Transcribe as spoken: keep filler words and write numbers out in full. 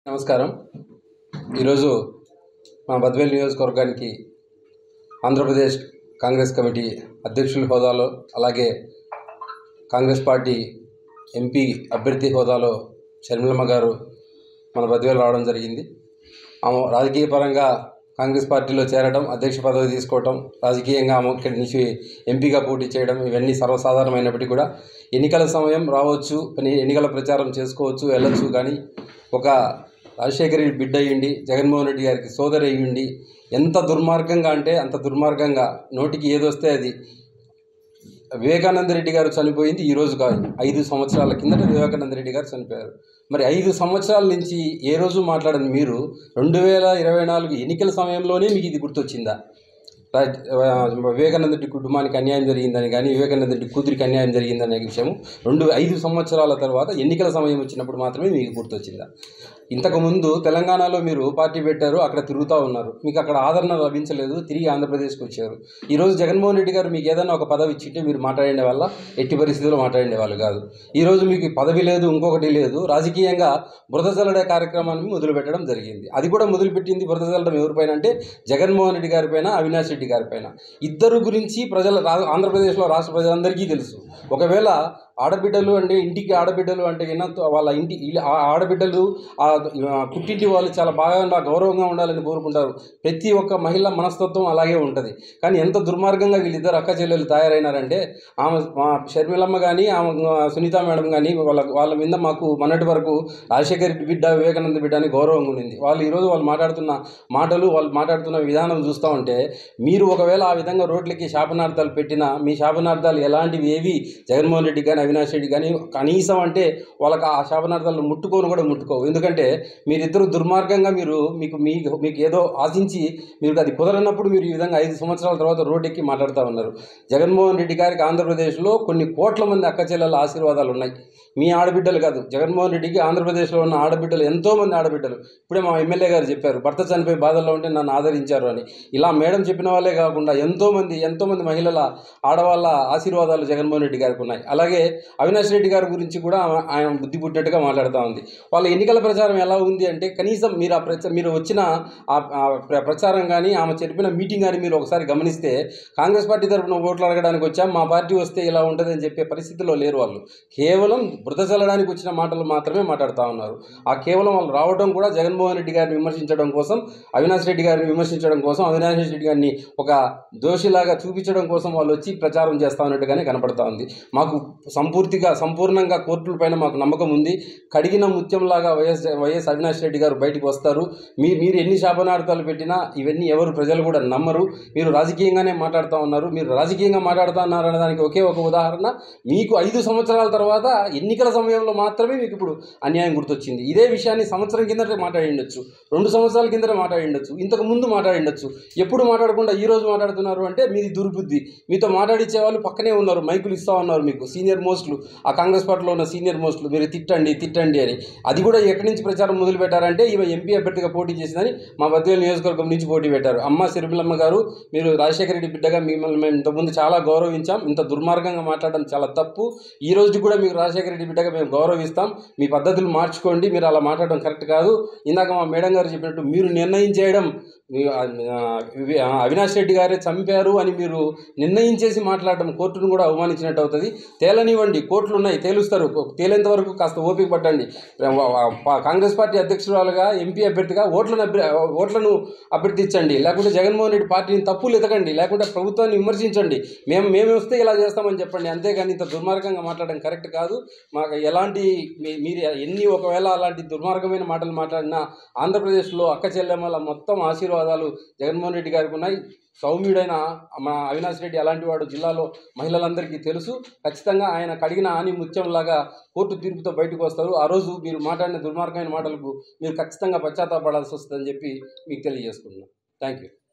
నమస్కారం. ఈరోజు మా బద్వేల్ నియోజకవర్గానికి ఆంధ్రప్రదేశ్ కాంగ్రెస్ కమిటీ అధ్యక్షుల హోదాలో అలాగే కాంగ్రెస్ పార్టీ ఎంపీ అభ్యర్థి హోదాలో షర్మిలమ్మ గారు మన బద్వేల్ రావడం జరిగింది. ఆమె రాజకీయ పరంగా కాంగ్రెస్ పార్టీలో చేరడం, అధ్యక్ష పదవి తీసుకోవడం, రాజకీయంగా ఆమె ఇక్కడి నుంచి ఎంపీగా పోటీ చేయడం ఇవన్నీ సర్వసాధారణమైనప్పటికీ కూడా ఎన్నికల సమయం రావచ్చు, ఎన్నికల ప్రచారం చేసుకోవచ్చు, వెళ్ళొచ్చు. కానీ ఒక రాజశేఖర రెడ్డి బిడ్డ అయ్యిండి, జగన్మోహన్ రెడ్డి గారికి సోదరి అయ్యిండి ఎంత దుర్మార్గంగా అంటే అంత దుర్మార్గంగా నోటికి ఏదొస్తే అది. వివేకానంద రెడ్డి గారు చనిపోయింది ఈరోజు కాదు, ఐదు సంవత్సరాల కిందట వివేకానంద రెడ్డి గారు చనిపోయారు. మరి ఐదు సంవత్సరాల నుంచి ఏ రోజు మాట్లాడని మీరు రెండు వేల ఇరవై నాలుగు ఎన్నికల సమయంలోనే మీకు ఇది గుర్తొచ్చిందా? వివేకానంద రెడ్డి కుటుంబానికి అన్యాయం జరిగిందని కానీ వివేకానంద రెడ్డి కూతురికి అన్యాయం జరిగిందనే విషయం రెండు ఐదు సంవత్సరాల తర్వాత ఎన్నికల సమయం వచ్చినప్పుడు మాత్రమే మీకు గుర్తొచ్చిందా? ఇంతకుముందు తెలంగాణలో మీరు పార్టీ పెట్టారు, అక్కడ తిరుగుతూ ఉన్నారు, మీకు అక్కడ ఆదరణ లభించలేదు, తిరిగి ఆంధ్రప్రదేశ్కి వచ్చారు. ఈరోజు జగన్మోహన్ రెడ్డి గారు మీకు ఏదైనా ఒక పదవి ఇచ్చింటే మీరు మాట్లాడే వల్ల ఎట్టి పరిస్థితుల్లో మాట్లాడే వాళ్ళు కాదు. ఈరోజు మీకు పదవి లేదు, ఇంకొకటి లేదు, రాజకీయంగా బురద చల్లడే కార్యక్రమాన్ని మొదలుపెట్టడం జరిగింది. అది కూడా మొదలుపెట్టింది బురద చల్లడం ఎవరిపైన అంటే జగన్మోహన్ రెడ్డి గారి పైన, అవినాష్ రెడ్డి గారి పైన. ఇద్దరు గురించి ప్రజల ఆంధ్రప్రదేశ్లో రాష్ట్ర ప్రజలందరికీ తెలుసు. ఒకవేళ ఆడబిడ్డలు అంటే ఇంటికి ఆడబిడ్డలు అంటే వాళ్ళ ఇంటి ఆడబిడ్డలు ఆ పుట్టింటి వాళ్ళు చాలా బాగా గౌరవంగా ఉండాలని కోరుకుంటారు. ప్రతి ఒక్క మహిళ మనస్తత్వం అలాగే ఉంటుంది. కానీ ఎంత దుర్మార్గంగా వీళ్ళిద్దరు అక్క చెల్లెలు తయారైనారంటే ఆమె మా షర్మిలమ్మ కానీ ఆమె సునీత మేడం కానీ వాళ్ళ వాళ్ళ మీద మాకు మొన్నటి వరకు రాజశేఖర రెడ్డి బిడ్డ, వివేకానంద బిడ్డ అని గౌరవం ఉండింది. వాళ్ళు ఈరోజు వాళ్ళు మాట్లాడుతున్న మాటలు, వాళ్ళు మాట్లాడుతున్న విధానం చూస్తూ ఉంటే మీరు ఒకవేళ ఆ విధంగా రోడ్లకి శాపనార్థాలు పెట్టినా మీ శాపనార్థాలు ఎలాంటివి ఏవి జగన్మోహన్ రెడ్డి కానీ అవినాష్ రెడ్డి కానీ కనీసం అంటే వాళ్ళకి ఆ శాపనార్థాలను ముట్టుకోను కూడా ముట్టుకోవు. ఎందుకంటే మీరిద్దరు దుర్మార్గంగా మీరు మీకు మీకు మీకు ఏదో ఆశించి మీరు అది కుదరనప్పుడు మీరు ఈ విధంగా ఐదు సంవత్సరాల తర్వాత రోడ్డెక్కి మాట్లాడుతూ ఉన్నారు. జగన్మోహన్ రెడ్డి గారికి ఆంధ్రప్రదేశ్లో కొన్ని కోట్ల మంది అక్క చెల్లెల ఆశీర్వాదాలు ఉన్నాయి. మీ ఆడబిడ్డలు కాదు, జగన్మోహన్ రెడ్డికి ఆంధ్రప్రదేశ్లో ఉన్న ఆడబిడ్డలు ఎంతోమంది ఆడబిడ్డలు. ఇప్పుడే మా ఎమ్మెల్యే గారు చెప్పారు, భర్త చనిపోయి బాధల్లో ఉంటే నన్ను ఆదరించారు అని. ఇలా మేడం చెప్పిన వాళ్ళే కాకుండా ఎంతోమంది ఎంతోమంది మహిళల ఆడవాళ్ళ ఆశీర్వాదాలు జగన్మోహన్ రెడ్డి గారికి ఉన్నాయి. అలాగే అవినాష్ రెడ్డి గారి గురించి కూడా ఆయన బుద్ధి పుట్టినట్టుగా మాట్లాడుతూ ఉంది. వాళ్ళ ఎన్నికల ప్రచారం ఎలా ఉంది అంటే కనీసం మీరు ఆ ప్రచ మీరు వచ్చిన ఆ ప్రచారం కానీ ఆమె చెప్పిన మీటింగ్ కానీ మీరు ఒకసారి గమనిస్తే కాంగ్రెస్ పార్టీ తరఫున ఓట్లు అడగడానికి వచ్చాం, మా పార్టీ వస్తే ఇలా ఉంటుందని చెప్పే పరిస్థితిలో లేరు. వాళ్ళు కేవలం బురద చల్లడానికి వచ్చిన మాటలు మాత్రమే మాట్లాడుతూ ఉన్నారు. ఆ కేవలం వాళ్ళు రావడం కూడా జగన్మోహన్ రెడ్డి గారిని విమర్శించడం కోసం, అవినాష్ రెడ్డి గారిని విమర్శించడం కోసం, అవినాష్ రెడ్డి గారిని ఒక దోషిలాగా చూపించడం కోసం వాళ్ళు వచ్చి ప్రచారం చేస్తూ ఉన్నట్టుగానే కనపడతా ఉంది. మాకు సంపూర్తిగా సంపూర్ణంగా కోర్టుల పైన మాకు నమ్మకం ఉంది. కడిగిన ముత్యంలాగా వైఎస్ వైఎస్ అవినాష్ రెడ్డి గారు బయటకు వస్తారు. మీ మీరు ఎన్ని శాపనార్థాలు పెట్టినా ఇవన్నీ ఎవరు ప్రజలు కూడా నమ్మరు. మీరు రాజకీయంగానే మాట్లాడుతూ ఉన్నారు. మీరు రాజకీయంగా మాట్లాడుతూ ఉన్నారనే దానికి ఒకే ఒక ఉదాహరణ, మీకు ఐదు సంవత్సరాల తర్వాత ఎన్నికల సమయంలో మాత్రమే మీకు ఇప్పుడు అన్యాయం గుర్తొచ్చింది. ఇదే విషయాన్ని సంవత్సరం కిందటే మాట్లాడి ఉండొచ్చు, రెండు సంవత్సరాల కిందటే మాట్లాడి ఉండొచ్చు, ఇంతకు ముందు మాట్లాడి ఉండొచ్చు. ఎప్పుడు మాట్లాడకుండా ఈ రోజు మాట్లాడుతున్నారు అంటే మీది దుర్బుద్ధి. మీతో మాట్లాడించే వాళ్ళు పక్కనే ఉన్నారు, మైకులు ఇస్తూ ఉన్నారు మీకు సీనియర్ మోస్ట్లు, ఆ కాంగ్రెస్ పార్టీలో ఉన్న సీనియర్ మోస్ట్లు, మీరు తిట్టండి తిట్టండి అని. అది కూడా ఎక్కడి నుంచి ప్రచారం మొదలు పెట్టారంటే ఈమె ఎంపీ అభ్యర్థిగా పోటీ చేసిందని మా బద్వేల్ నియోజకవర్గం నుంచి పోటీ పెట్టారు. అమ్మ షర్మిలమ్మ గారు, మీరు రాజశేఖర రెడ్డి బిడ్డగా మిమ్మల్ని మేము ఇంతకుముందు చాలా గౌరవించాం, ఇంత దుర్మార్గంగా మాట్లాడడం చాలా తప్పు. ఈ రోజు కూడా మీకు రాజశేఖర రెడ్డి బిడ్డగా మేము గౌరవిస్తాం, మీ పద్ధతులు మార్చుకోండి, మీరు అలా మాట్లాడడం కరెక్ట్ కాదు. ఇందాక మా మేడం గారు చెప్పినట్టు మీరు నిర్ణయించేయడం, అవినాష్ రెడ్డి గారే చంపారు అని మీరు నిర్ణయించేసి మాట్లాడడం కోర్టును కూడా అవమానించినట్టు అవుతుంది. తేలనివ్వండి, కోర్టులు ఉన్నాయి, తేలుస్తారు. తేలేంత వరకు కాస్త ఓపిక పట్టండి. కాంగ్రెస్ పార్టీ అధ్యక్షురాలుగా ఎంపీ అభ్యర్థిగా ఓట్లను ఓట్లను అభ్యర్థించండి, లేకుంటే జగన్మోహన్ రెడ్డి పార్టీని తప్పులు ఎతకండి, లేకుంటే ప్రభుత్వాన్ని విమర్శించండి. మేము మేము వస్తే ఇలా చేస్తామని చెప్పండి. అంతేగాని ఇంత దుర్మార్గంగా మాట్లాడడం కరెక్ట్ కాదు. మాకు ఎలాంటి మీరు ఎన్ని ఒకవేళ అలాంటి దుర్మార్గమైన మాటలు మాట్లాడినా ఆంధ్రప్రదేశ్లో అక్క చెల్లెమ్మల మొత్తం ఆశీర్వాదాలు జగన్మోహన్ రెడ్డి గారికి ఉన్నాయి. సౌమ్యుడైన మా అవినాష్ రెడ్డి అలాంటి వాడు జిల్లాలో మహిళలందరికీ తెలుసు. ఖచ్చితంగా ఆయన కడిగిన ఆని ముత్యంలాగా కోర్టు తీర్పుతో బయటకు వస్తారు. ఆ రోజు మీరు మాట్లాడిన దుర్మార్గమైన మాటలకు మీరు ఖచ్చితంగా పశ్చాత్తాపడాల్సి వస్తుందని చెప్పి మీకు తెలియజేసుకుంటున్నాను. Thank you.